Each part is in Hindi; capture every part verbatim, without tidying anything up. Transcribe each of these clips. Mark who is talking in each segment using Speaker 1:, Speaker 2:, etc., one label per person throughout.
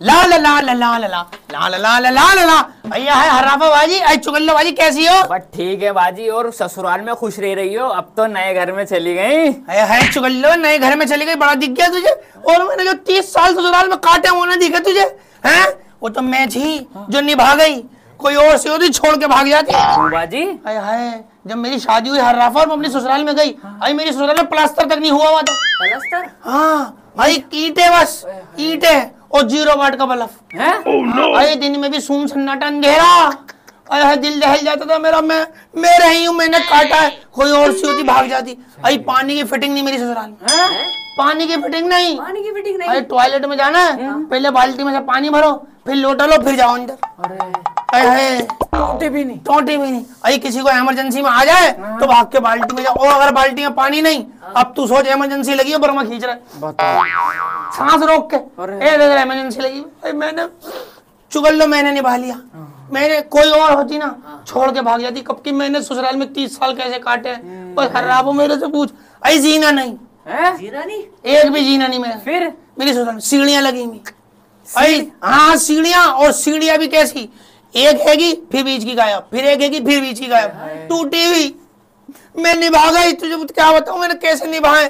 Speaker 1: ला ला ला ला ला ला ला ला ला ला ला ला ला भैया है हर्राफा बाजी। आई चुगल्लो बाजी कैसी हो?
Speaker 2: बस ठीक है बाजी। और ससुराल में खुश रह रही हो? अब तो नए घर में चली गई।
Speaker 1: है, है चुगल्लो नए घर में चली गई, बड़ा दिख गया तुझे। और मैंने जो तीस साल ससुराल में काटे वो ना दिखे तुझे हैं? वो तो मैं थी जो निभा गई, कोई और सी होती छोड़ के भाग जाती।
Speaker 2: बाजी
Speaker 1: हाय हाय, जब मेरी शादी हुई हर्राफा और मैं अपने ससुराल में गई, भाई मेरी ससुराल में प्लास्टर तक नहीं हुआ हुआ था।
Speaker 2: प्लास्टर?
Speaker 1: हाँ भाई, ईंटें बस ईंटें और जीरो वाट का बल्ब है। अरे दिन में भी सून सन्नाटा अंधेरा। अरे दिल दहल जाता था मेरा। मैं मैं रही हूँ, मैंने काटा है, कोई और सी होती भाग जाती। अरे पानी की फिटिंग नहीं मेरी ससुराल में, पानी की फिटिंग नहीं।
Speaker 3: पानी की फिटिंग नहीं।
Speaker 1: अरे टॉयलेट में जाना है, पहले बाल्टी में से पानी भरो, फिर लोटा लो, फिर जाओ अंदर। अरे टोटी भी नहीं, टोटी भी नहीं। अरे किसी को इमरजेंसी में आ जाए तो भाग के बाल्टी में जाओ। और अगर बाल्टी में पानी नहीं, अब तू सोच इमरजेंसी लगी है, बर्मा खींच रहा है सांस रोक के, इमरजेंसी लगी। अरे मैंने चुगल लो, मैंने निभा लिया। मैंने कोई और होती ना छोड़ के भाग जाती। कब की मैंने ससुराल में तीस साल कैसे काटे हैं, बस हर्राफा मेरे से पूछ। अरे जीना नहीं,
Speaker 3: जीना नहीं,
Speaker 1: एक भी जीना नहीं मेरा।
Speaker 2: फिर
Speaker 1: मेरी ससुराल में सीढ़ियां लगी हुई। अरे हाँ सीढ़ियां, और सीढ़ियां भी कैसी, एक हैगी फिर बीच की गायब, फिर एक हैगी फिर बीच की गायब, टूटी हुई। मैं निभा गई, तुझे क्या बताऊं मैंने कैसे निभाए।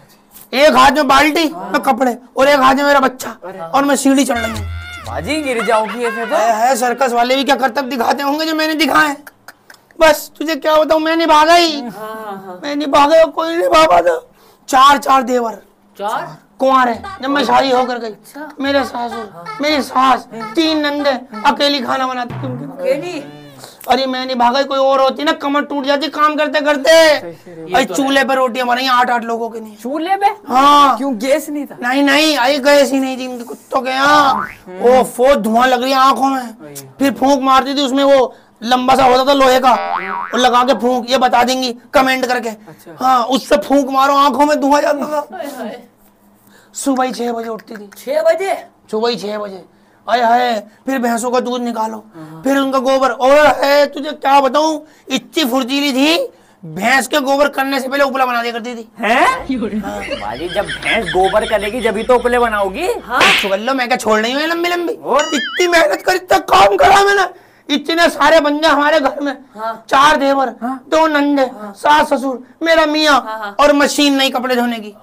Speaker 1: एक हाथ में बाल्टी में कपड़े और एक हाथ में मेरा बच्चा, और मैं सीढ़ी चढ़ रही हूँ।
Speaker 2: बाजी गिर जाओगी ऐसे तो।
Speaker 1: है सर्कस वाले भी क्या करतब दिखाते होंगे जो मैंने दिखाए। बस तुझे क्या बताऊं, मैं निभा गई, मैं निभा गई, कोई निभा पाता। चार चार देवर,
Speaker 3: चार
Speaker 1: कुंवार है जब मैं शादी होकर गई। मेरे ससुर, मेरी सास, तीन नंदे, अकेली खाना बनाती थी उनके।
Speaker 3: अकेली?
Speaker 1: अरे मैं नहीं भागा, कोई और होती ना कमर टूट जाती काम करते करते। अरे चूल्हे पे रोटियां बनाई आठ आठ लोगों के लिए।
Speaker 2: चूल्हे पे?
Speaker 1: हाँ।
Speaker 2: क्यों गैस नहीं था?
Speaker 1: नहीं नहीं, आई गैस ही नहीं थी इनके कुत्तों के यहाँ। ओ फो धुआं लग रही है आंखों में, फिर फूंक मारती थी उसमें, वो लंबा सा होता था लोहे का, और लगा के फूंक, ये बता देंगी कमेंट करके। हाँ उससे फूंक मारो आंखों में धुआं जाता था। सुबह छह बजे उठती थी।
Speaker 3: छह बजे?
Speaker 1: सुबह छह बजे। अरे है, फिर भैंसों का दूध निकालो, फिर उनका गोबर। और है तुझे क्या बताऊं, इतनी फुर्तीली थी, भैंस के गोबर करने से पहले उपला बना दिया करती थी।
Speaker 2: हैं? हाँ। बाजी जब भैंस गोबर करेगी जब तो उपले बनाओगी।
Speaker 1: हाँ चुगल्लो, मैं क्या छोड़ नहीं हुई लंबी लंबी। और इतनी मेहनत कर, इतना काम करा मैंने, इतने सारे बंदे हमारे घर में। हाँ। चार देवर, हाँ। दो नंदे, हाँ। सास ससुर, मेरा मियाँ, हाँ, हाँ। और मशीन नहीं कपड़े धोने की।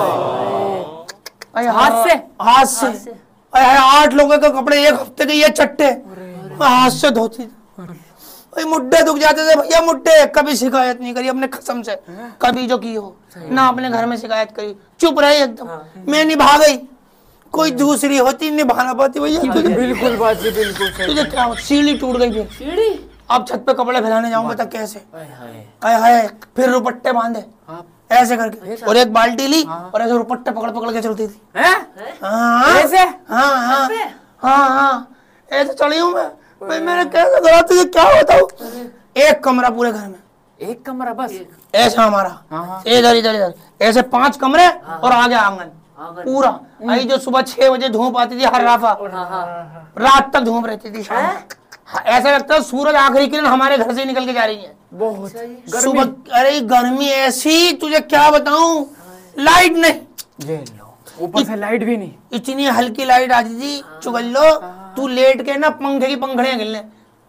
Speaker 1: हाथ से हाथ से आठ लोगों के कपड़े एक हफ्ते के, ये चट्टे हाथ से धोती थी। मुड्ढे दुख जाते थे भैया, मुड्ढे। कभी शिकायत नहीं करी अपने कसम से, कभी जो की हो ना अपने घर में शिकायत करी, चुप रही एकदम। मैं निभा गई, कोई दूसरी होती निभाना पाती भैया।
Speaker 2: बिल्कुल बाजी बिल्कुल।
Speaker 1: तुझे क्या, सीढ़ी टूट गई। फिर
Speaker 3: सीढ़ी? अब
Speaker 1: छत पे कपड़े फैलाने जाऊं बता कैसे। हाय हाय, फिर रुपट्टे बांधे ऐसे करके, और एक बाल्टी ली और ऐसे रुपट्टे पकड़ पकड़ के चलती थी। ऐसे? हाँ हाँ हाँ हाँ, ऐसे चली हूँ मैं। भाई मैंने कैसे करा, तुझे क्या बताऊं। एक कमरा पूरे घर में,
Speaker 2: एक कमरा बस
Speaker 1: ऐसा हमारा, इधर इधर इधर ऐसे पांच कमरे, और आगे आंगन पूरा। आई जो सुबह छह बजे धूप आती थी हर्राफा, रात तक धूप रहती थी। ऐसा लगता है सूरज आखिरी किरण हमारे घर से निकल के जा रही है।
Speaker 2: बहुत
Speaker 1: सुबह, अरे गर्मी ऐसी तुझे क्या बताऊं, लाइट नहीं,
Speaker 2: ऊपर से लाइट भी नहीं,
Speaker 1: इतनी हल्की लाइट आती थी। चुगल्लो तू लेट के ना पंखे की पंखड़ियां गिरने,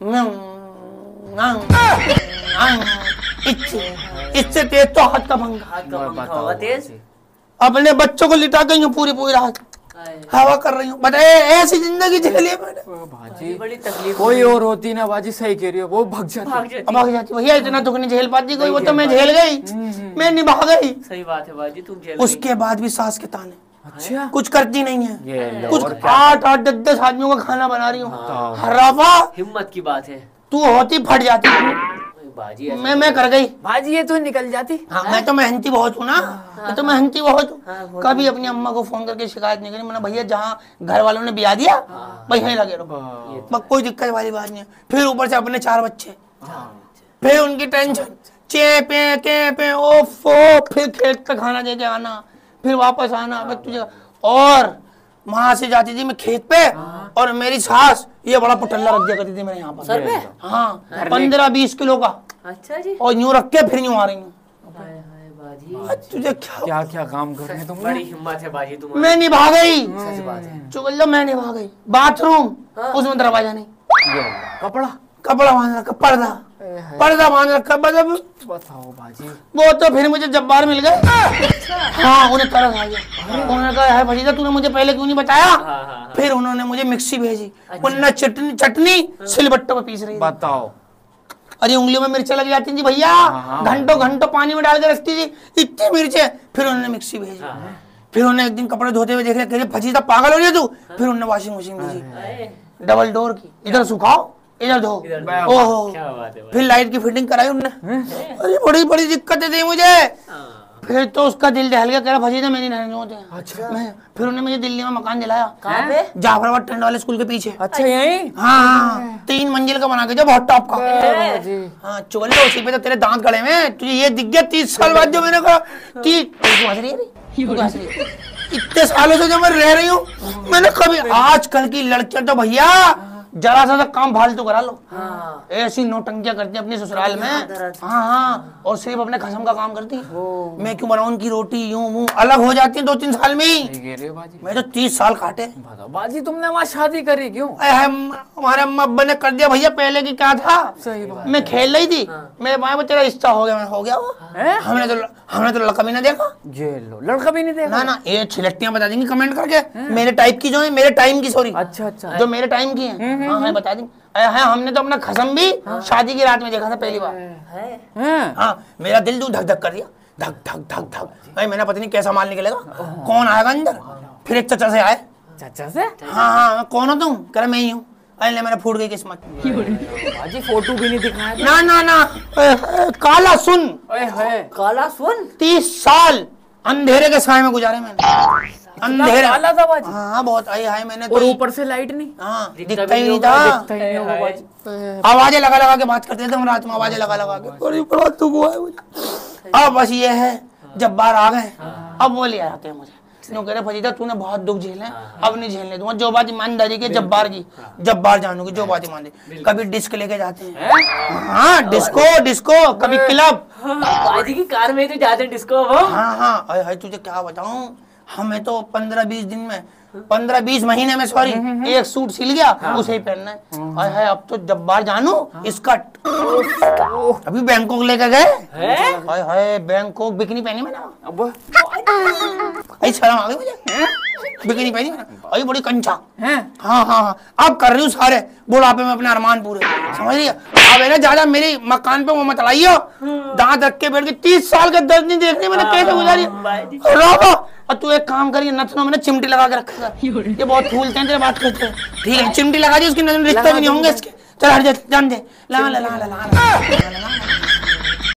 Speaker 1: इससे तेज तो हाथ का पंखा।
Speaker 3: तेज?
Speaker 1: अपने बच्चों को लिटा के यूं पूरी पूरी रात हवा कर रही हूँ। बताए ऐसी जिंदगी झेली है मैंने।
Speaker 2: बाजी बड़ी तकलीफ। कोई और होती ना बाजी, सही कह रही हो, वो भाग जाती
Speaker 1: भाग जाती भैया। इतना दुख नहीं झेल पाती कोई, वो तो मैं झेल गई, मैं निभा गई।
Speaker 3: सही बात है बाजी, तुम झेल।
Speaker 1: उसके बाद भी सास के ताने,
Speaker 2: अच्छा
Speaker 1: कुछ करती नहीं है, कुछ आठ आठ दस दस आदमियों का खाना बना रही हूँ। हर्राफा
Speaker 3: हिम्मत की बात है,
Speaker 1: तू होती फट जाती।
Speaker 3: बाजी
Speaker 1: मैं मैं कर गई
Speaker 2: बाजी, ये तो निकल जाती।
Speaker 1: हाँ मैं तो मेहनती बहुत हूँ ना, मैं तो मेहनती बहुत हूँ। कभी अपनी अम्मा को फोन करके शिकायत नहीं करी। मैंने भैया जहाँ घर वालों ने ब्याह दिया भाई यहीं लगे रहो, कोई दिक्कत वाली बात नहीं है। फिर ऊपर से अपने चार बच्चे, फिर उनकी टेंशन, चे पे के पे ओफो, फिर खेत पे खाना दे के आना, फिर वापस आना। तुझे और वहां से जाती थी मैं खेत पे, और मेरी सास ये बड़ा पुटल्ला रख दिया करती थी मेरे यहाँ पर
Speaker 3: सर पे।
Speaker 1: हाँ पंद्रह बीस किलो का।
Speaker 3: अच्छा जी।
Speaker 1: और यूं रख के फिर यूं आ रही हूँ।
Speaker 3: बाजी
Speaker 1: तुझे क्या
Speaker 2: क्या क्या काम कर रहे हैं तुम?
Speaker 3: बड़ी हिम्मत है बाजी तुम्हारी।
Speaker 1: मैं निभा गई,
Speaker 3: सच बात है।
Speaker 1: चुगल मैं निभा गई। बाथरूम उसमें दरवाजा नहीं,
Speaker 2: ये कपड़ा
Speaker 1: कपड़ा बांध रखा, पर्दा पर्दा बांध रखा। मतलब
Speaker 2: बताओ बाजी।
Speaker 1: वो तो फिर मुझे जब्बार मिल गए। हाँ उन्हें तरस आ गया। उन्होंने कहा है भतीजा तूने मुझे पहले क्यों नहीं बताया।
Speaker 3: हाँ, हाँ, हाँ।
Speaker 1: फिर उन्होंने मुझे मिक्सी भेजी, वरना चटनी चटनी सिलबट्टों पे पीस रही थी।
Speaker 2: बताओ।
Speaker 1: अरे उंगलियों में मिर्चें लग जाती थी भैया, घंटों घंटों पानी में डाल के रखती थी, इतनी मिर्चें। फिर उन्होंने मिक्सी भेजी। फिर उन्होंने एक दिन कपड़े धोते हुए देख लिया, कह रहे भतीजा पागल हो रही है तू। फिर उन्होंने वॉशिंग मशीन भेजी, डबल डोर की, इधर सुखाओ इधर धो। ओहो,
Speaker 3: क्या बात है।
Speaker 1: फिर लाइट की फिटिंग कराई उन्होंने। अरे बड़ी बड़ी दिक्कतें दी मुझे। फिर तो उसका दिल दहल गया, कह रहा भतीजा मेरी नहीं होते। अच्छा। मैं फिर उन्होंने मुझे दिल्ली में मकान दिलाया।
Speaker 3: कहाँ पे?
Speaker 1: जाफराबाद टंड वाले स्कूल के पीछे।
Speaker 2: अच्छा यही?
Speaker 1: हाँ हाँ, तीन मंजिल का बना के जो बहुत टॉप का। हाँ चुगल लो, उसी पे तो तेरे दांत गड़े में। तुझे ये दिख गया तीस साल बाद जो मैंने कहा। तीस तू हंस रही है रे? तू हंस रही है? इतने सालों से जो मैं रह रही हूँ, मैंने कभी, आजकल की लड़कियां तो भैया जरा सा काम फालतू करा लो,
Speaker 3: हाँ।
Speaker 1: ऐसी नौटंकियां करती है अपने ससुराल में। हाँ हाँ, और सिर्फ अपने खसम का काम करती है। मैं क्यों बनाऊं उनकी रोटी, यूं मुंह अलग हो जाती है दो तीन साल में ही।
Speaker 2: बाजी
Speaker 1: मैं तो तीस साल काटे।
Speaker 2: बताओ बाजी, तुमने वहाँ शादी करी क्यों?
Speaker 1: हमारे अम्मा अब्बा ने कर दिया भैया, पहले की क्या था।
Speaker 2: सही बात।
Speaker 1: मैं खेल रही थी, मेरे माँ में तेरा रिश्ता हो गया, मैं हो गया वो। हमने तो हमने तो लड़का भी ना देखा।
Speaker 2: ये लो, लड़का भी नहीं देखा?
Speaker 1: ना ना, ये छिलट्टियां बता देंगी कमेंट करके, मेरे टाइप की जो है, मेरे टाइम की, सॉरी।
Speaker 2: अच्छा अच्छा।
Speaker 1: जो मेरे टाइम की है, हाँ हाँ बता देंगे। है हमने तो अपना खसम भी शादी की रात में देखा था पहली बार।
Speaker 2: हैं?
Speaker 1: हाँ मेरा दिल धक धक कर दिया, धक धक धक धक। अरे मैंने पता नहीं कैसा माल निकलेगा, कौन आएगा अंदर। फिर एक चाचा से आए।
Speaker 2: चाचा से?
Speaker 1: हाँ हाँ, कौन हो तुम? कह रहा मैं ही हूँ। अरे मैंने फूट गई किस्मत।
Speaker 2: बाजी फोटो भी नहीं दिखाया?
Speaker 1: ना ना ना, काला सुन,
Speaker 3: काला सुन।
Speaker 1: तीस साल अंधेरे के साए में गुजारे मैंने। अंधेरा
Speaker 2: काला था बाजी?
Speaker 1: हाँ बहुत आई हाय मैंने तो।
Speaker 2: और ऊपर से लाइट नहीं?
Speaker 1: हाँ दिखता ही नहीं था। आवाजें लगा लगा के बात करते थे हम रात में, आवाजें लगा लगा के। बड़ी बड़ा दुख हुआ है मुझे। अब बस ये है, जब बाहर आ गए अब वो ले आते हैं मुझे। नो कह रहे फजीदा तूने बहुत दुख झेले, अब नहीं झेलने दूंगा। जो बात ईमानदारी के जब्बार की, जब्बार जानूंगी जो बात ईमानदारी। कभी डिस्क लेके जाते हैं, हाँ डिस्को डिस्को, कभी क्लब।
Speaker 3: बाजी की कार में तो जाते डिस्को वो।
Speaker 1: हाँ हाँ, अरे हाय तुझे क्या बताऊं, हमें तो पंद्रह बीस दिन में, पंद्रह बीस महीने में सॉरी, एक सूट सिल गया, उसे ही पहनना है। अरे हाय अब तो जब्बार जानू इसका। अभी बैंकॉक लेकर गए। हाय हाय बैंकॉक, बिकनी पहनी मैंने।
Speaker 2: अब
Speaker 1: अरे शर्म आ गई मुझे, बिकनी पहनी मैंने। अरे बड़ी कंचा।
Speaker 2: हैं?
Speaker 1: हाँ हाँ हाँ, अब कर रही हूँ सारे बुढ़ापे में अपने अरमान पूरे, समझ रही है। अब है ना ज्यादा मेरी मकान पे वो मत लाइयो, दांत रख के बैठ के। तीस साल के दर्द नहीं देखने मैंने कैसे गुजारी। रोको, और तू एक काम करिए, नथनों में ना चिमटी लगा के रखेगा, ये बहुत फूलते हैं तेरे बात करते हैं। ठीक है चिमटी लगा दी, उसकी नजर रिश्ते भी नहीं होंगे इसके। चल हट जा, जान दे। ला ला ला ला ला ला ला ला ला।